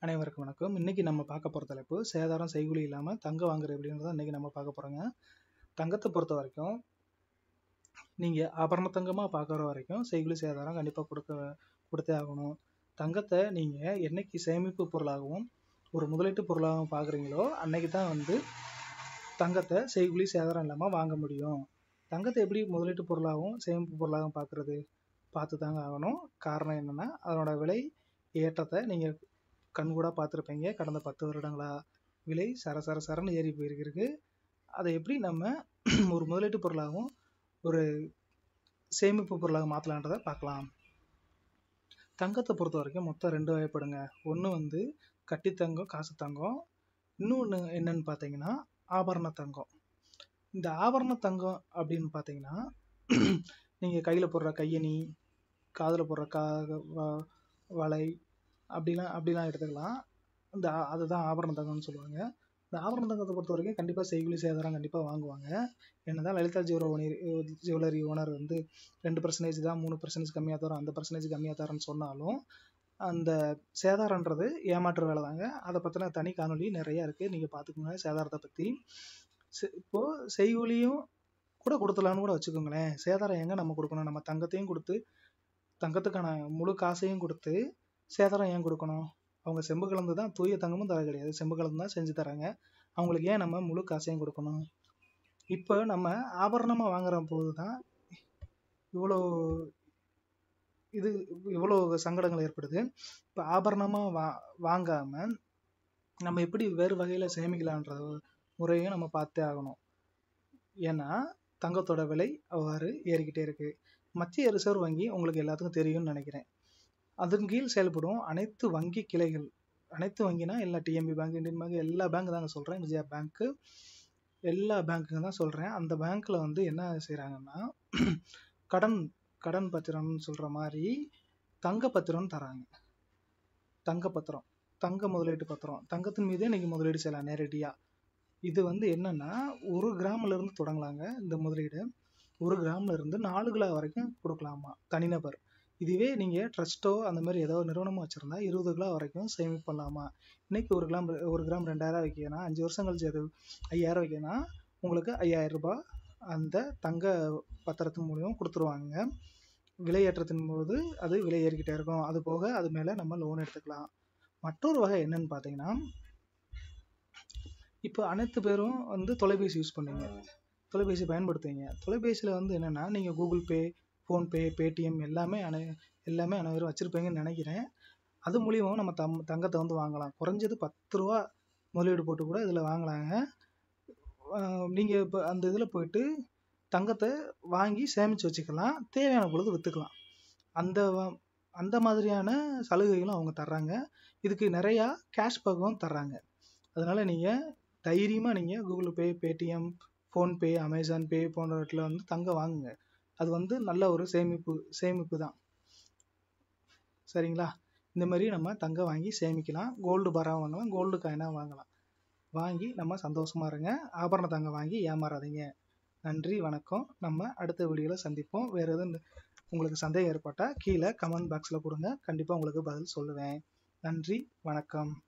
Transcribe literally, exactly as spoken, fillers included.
அனைவருக்கும் வணக்கம். இன்னைக்கு நம்ம பார்க்க போகிற தலைப்பு சேதாரம் செய்கூலி இல்லாமல் தங்கம் வாங்குறது எப்படின்றத இன்னைக்கு நம்ம பார்க்க போகிறோங்க. தங்கத்தை பொறுத்த வரைக்கும் நீங்கள் ஆபரண தங்கமாக பார்க்குற வரைக்கும் செய்கூலி சேதாரம் கண்டிப்பாக கொடுக்க கொடுத்தே ஆகணும். தங்கத்தை நீங்கள் என்னைக்கு சேமிப்பு பொருளாகவும் ஒரு முதலீட்டு பொருளாகவும் பார்க்குறீங்களோ அன்னைக்கு தான் வந்து தங்கத்தை செய்கூலி சேதாரம் இல்லாமல் வாங்க முடியும். தங்கத்தை எப்படி முதலீட்டு பொருளாகவும் சேமிப்பு பொருளாகவும் பார்க்குறது பார்த்து தாங்க ஆகணும். காரணம் என்னென்னா அதனோட விலை ஏற்றத்தை நீங்கள் கண்கூட பார்த்துருப்பீங்க. கடந்த பத்து வருடங்களா விலை சர சர சரன்னு ஏறி போயிருக்கு. அதை எப்படி நம்ம ஒரு முதலீட்டு பொருளாகவும் ஒரு சேமிப்பு பொருளாக மாற்றலான்றதை பார்க்கலாம். தங்கத்தை பொறுத்த வரைக்கும் மொத்தம் ரெண்டு வகைப்படுங்க. ஒன்று வந்து கட்டி தங்கம், காசு தங்கம். இன்னொன்று என்னன்னு பார்த்தீங்கன்னா ஆபரண தங்கம். இந்த ஆபரண தங்கம் அப்படின்னு பார்த்தீங்கன்னா நீங்கள் கையில் போடுற கையணி, காதில் போடுற கா வலை அப்படிலாம் அப்படிலாம் எடுத்துக்கலாம். இந்த அதுதான் ஆபரண தங்கம்னு சொல்லுவாங்க. இந்த ஆபரண தங்கத்தை பொறுத்த வரைக்கும் கண்டிப்பாக செய்கூலி சேதாரம் கண்டிப்பாக வாங்குவாங்க. என்னதான் லலிதா ஜுவல்லரி ஜுவல்லரி ஓனர் வந்து ரெண்டு பர்சன்டேஜ் தான், மூணு பர்சன்டேஜ் கம்மியாக தரும், அந்த பர்சன்டேஜ் கம்மியாக தரேன்னு சொன்னாலும் அந்த சேதாரன்றது ஏமாற்று வேலை தாங்க. அதை பற்றின தனி காணொலி நிறையா இருக்குது, நீங்கள் பார்த்துக்கோங்க சேதாரத்தை பற்றி. இப்போது செய்கூலியும் கூட கொடுத்துலான்னு கூட வச்சுக்கோங்களேன். சேதாரம் எங்கே நம்ம கொடுக்கணும்? நம்ம தங்கத்தையும் கொடுத்து தங்கத்துக்கான முழு காசையும் கொடுத்து சேதாரம் ஏன் கொடுக்கணும்? அவங்க செம்பு கலந்து தான், தூய தங்கமும் தர கிடையாது, செம்பு கலந்து தான் செஞ்சு தராங்க. அவங்களுக்கு ஏன் நம்ம முழு காசையும் கொடுக்கணும்? இப்போ நம்ம ஆபரணமாக வாங்குற போது தான் இவ்வளோ இது இவ்வளோ சங்கடங்கள் ஏற்படுது. இப்போ ஆபரணமாக வா வாங்காமல் நம்ம எப்படி வேறு வகையில் சேமிக்கலான்ற முறையும் நம்ம பார்த்தே ஆகணும். ஏன்னா தங்கத்தோட விலை அவ்வாறு ஏறிக்கிட்டே இருக்குது. மத்திய ரிசர்வ் வங்கி உங்களுக்கு எல்லாத்துக்கும் தெரியும்னு நினைக்கிறேன். அதன் கீழ் செயல்படும் அனைத்து வங்கி கிளைகள், அனைத்து வங்கினா எல்லா டிஎம்பி பேங்க், இந்தியன் பேங்க், எல்லா பேங்க் தாங்க சொல்கிறேன், விஜயா பேங்க்கு, எல்லா பேங்க்குங்க தான் சொல்கிறேன். அந்த பேங்க்கில் வந்து என்ன செய்கிறாங்கன்னா கடன் கடன் பத்திரம்னு சொல்கிற மாதிரி தங்க பத்திரம்னு தராங்க. தங்க பத்திரம், தங்க முதலீட்டு பத்திரம், தங்கத்தின் மீதே இன்றைக்கி முதலீடு செய்யலாம் நேரடியாக. இது வந்து என்னென்னா ஒரு கிராமிலேருந்து தொடங்கலாங்க இந்த முதலீடு. ஒரு கிராமில் இருந்து நாலு கிலோ வரைக்கும் கொடுக்கலாமா தனிநபர். இதுவே நீங்கள் ட்ரஸ்ட்டோ அந்த மாதிரி ஏதோ நிறுவனமாக வச்சுருந்தா இருபது கிலோ வரைக்கும் சேமிப்பு பண்ணலாமா. இன்றைக்கி ஒரு கிராம் ஒரு கிராம் ரெண்டாயிரம் வைக்கணும், அஞ்சு வருஷம் கழிச்சு அது ஐயாயிரம் வைக்கணும், உங்களுக்கு ஐயாயிரம் ரூபாய் அந்த தங்க பத்திரத்தின் மூலியம் கொடுத்துருவாங்க. விலையேற்றத்தின் போது அது விலை ஏறிக்கிட்டே இருக்கும். அது போக அது மேலே நம்ம லோன் எடுத்துக்கலாம். மற்றொரு வகை என்னன்னு பார்த்தீங்கன்னா, இப்போ அனைத்து பேரும் வந்து தொலைபேசி யூஸ் பண்ணுவீங்க, தொலைபேசி பயன்படுத்துவீங்க. தொலைபேசியில் வந்து என்னென்னா நீங்கள் கூகுள் பே, ஃபோன்பே, பேடிஎம் எல்லாமே அனை எல்லாமே அனைவரும் வச்சுருப்பீங்கன்னு நினைக்கிறேன். அது மூலியமாக நம்ம தம் தங்கத்தை வந்து வாங்கலாம். குறைஞ்சது பத்து ரூபா முதலீடு போட்டு கூட இதில் வாங்கலாங்க. நீங்கள் இப்போ அந்த இதில் போயிட்டு தங்கத்தை வாங்கி சேமித்து வச்சுக்கலாம், தேவையான பொழுது விற்றுக்கலாம். அந்த அந்த மாதிரியான சலுகைகளும் அவங்க தர்றாங்க. இதுக்கு நிறையா கேஷ்பேக்கும் தர்றாங்க. அதனால் நீங்கள் தைரியமாக நீங்கள் Google Pay, Paytm, PhonePe, Amazon Pay போன்றவற்றில் வந்து தங்கம் வாங்குங்க. அது வந்து நல்ல ஒரு சேமிப்பு சேமிப்பு தான். சரிங்களா? இந்த மாதிரி நம்ம தங்கம் வாங்கி சேமிக்கலாம். கோல்டு பாராக வாங்கலாம், கோல்டு காயினாக வாங்கலாம். வாங்கி நம்ம சந்தோஷமாக இருங்க. ஆபரண தங்கம் வாங்கி ஏமாறாதீங்க. நன்றி, வணக்கம். நம்ம அடுத்த வீடியோவில் சந்திப்போம். வேறு எதுவும் உங்களுக்கு சந்தேகம் ஏற்பட்டால் கீழே கமெண்ட் பாக்ஸில் கொடுங்க, கண்டிப்பாக உங்களுக்கு பதில் சொல்லுவேன். நன்றி, வணக்கம்.